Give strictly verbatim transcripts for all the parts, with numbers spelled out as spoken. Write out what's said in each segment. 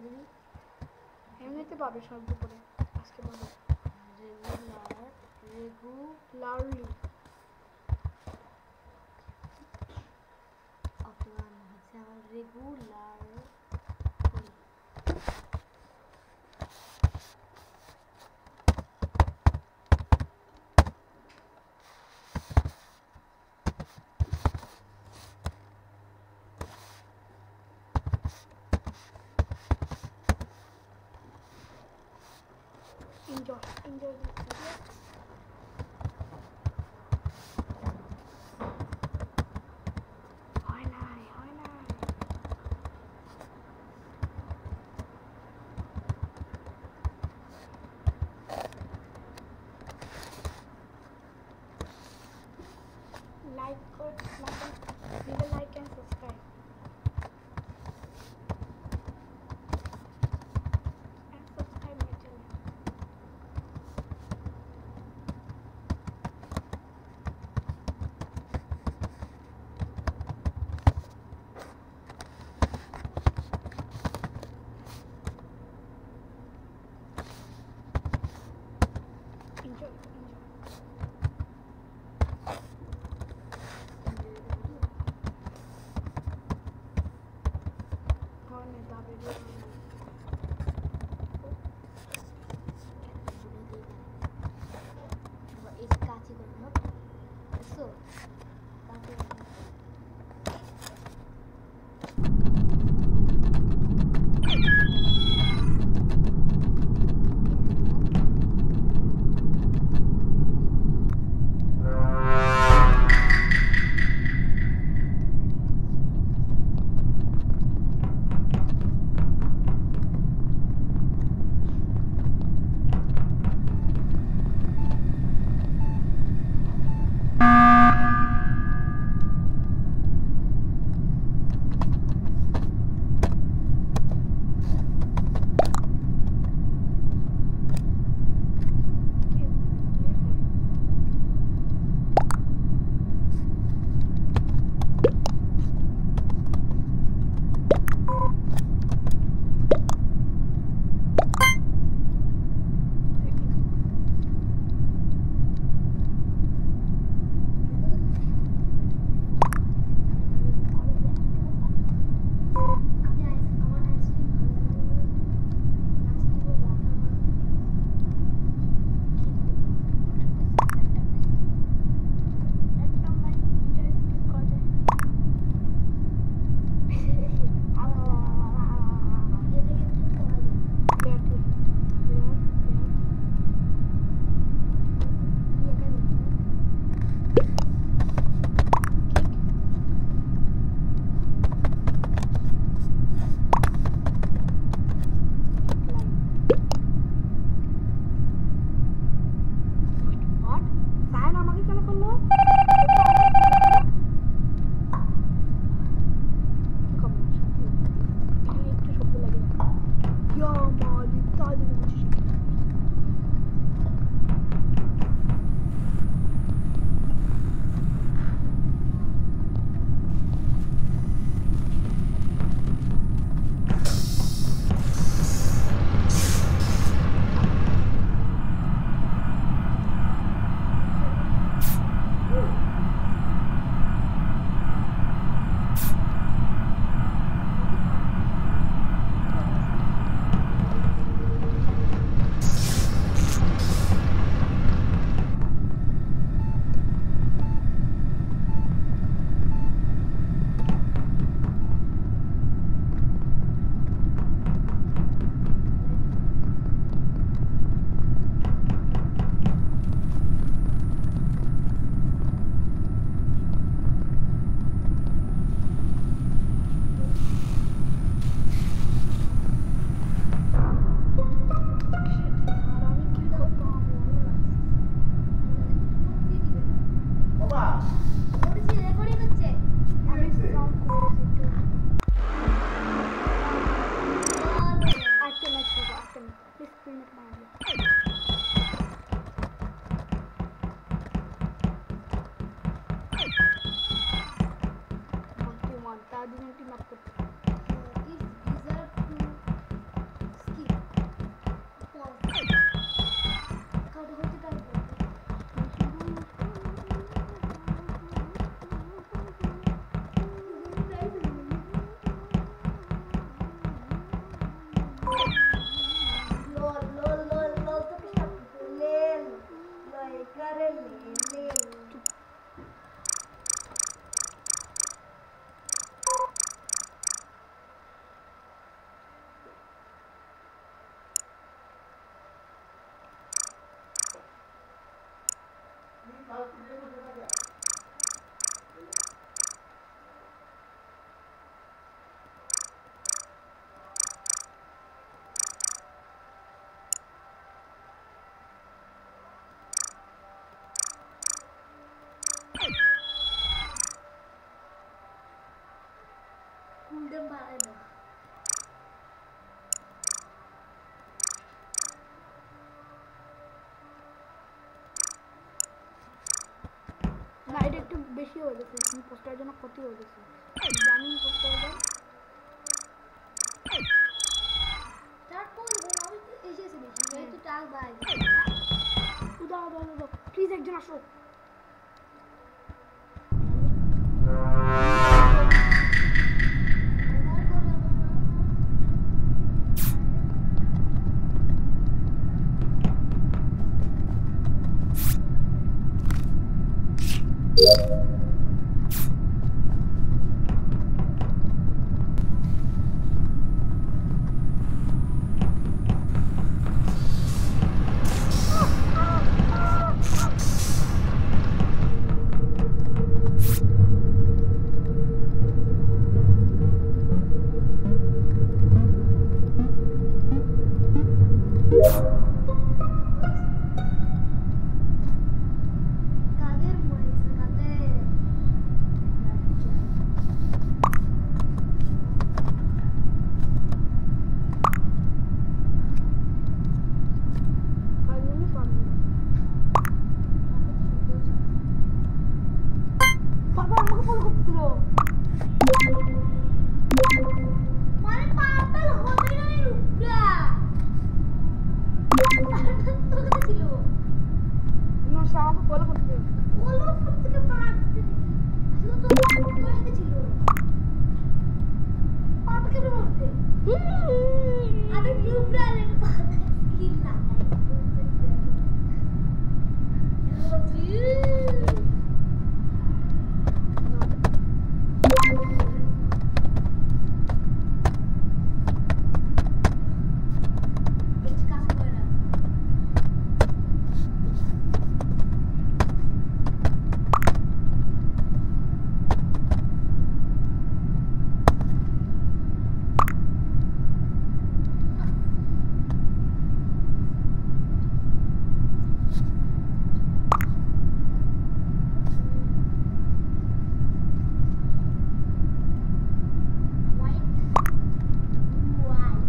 দিবি এমনিতে পাবে সব উপরে আজকে পাবে রেগুলার রেগুলারলি অপমান হচ্ছে আমার regular enjoy enjoy this video হয় নাই হয় নাই like or like leave a like and subscribe and subscribe my channel enjoy enjoy বেশি হয়ে গেছে পোস্টারের জন্য ক্ষতি হয়ে গেছে জানি পোস্টারটা স্টার্ট করব আমি এসেছি বেশি এই তো টাক বাই দাও দাও দাও প্লিজ একজন আসো কাদের মরেছে কাদের ফাইনালি ফাইনালি বাবা আমাকে ফলো করছিল মানে পাগল হবে না রূপটা তোর কাছে ছিল না সে আমাকে ফলো করছিল বলো ফুট থেকে পাগতে আসলে তো তোর হাতে ছিল পাগল কেন বলতে আমি রূপটা লেগে কথা স্কিল লাগাই বেশি কাজ করে না white white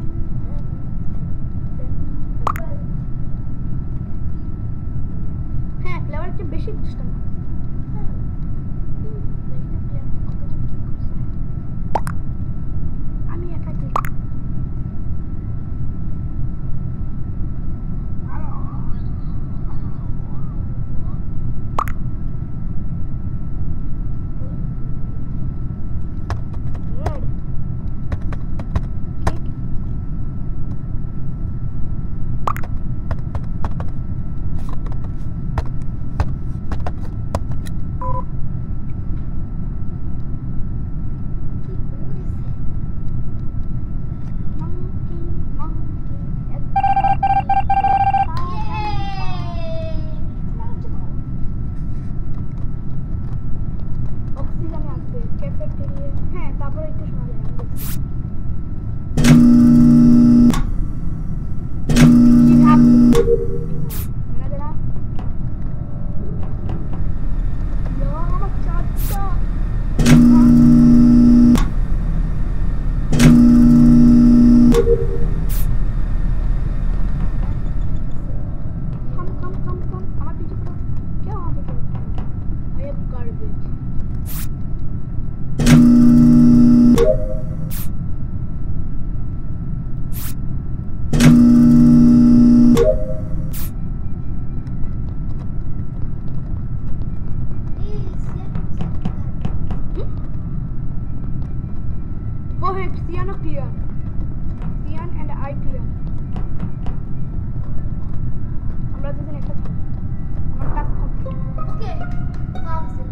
হ্যাঁ ফ্লেভার একটু বেশি বুঝতাম না আমি একা click red click monkey monkey অক্সিজেনে আছে ক্যাফেটেরিয়া হ্যাঁ তারপরে একটু শোনা যায় আমি দেখছি কি ভাব না না ইয়া আমার চাচা Come, come, come, come. আমার পিছু করো কেউ আমার পিছু I am garbage. Go ahead, Ciano clear. Cian and I clear. আমরা দুজন একটা আমার কাজ কমপ্লিট ওকে কাজ